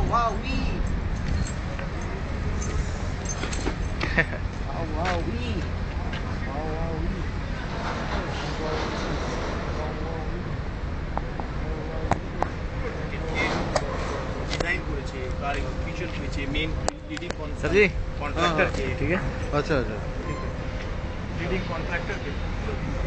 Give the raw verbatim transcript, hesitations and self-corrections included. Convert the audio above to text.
wow, we. Wow, wow, we. Wow, wow, we. Design করেছে কারিগর feature করেছে main leading sir जी contractor के ठीक है अच्छा अच्छा लीडिंग कॉन्ट्रैक्टर के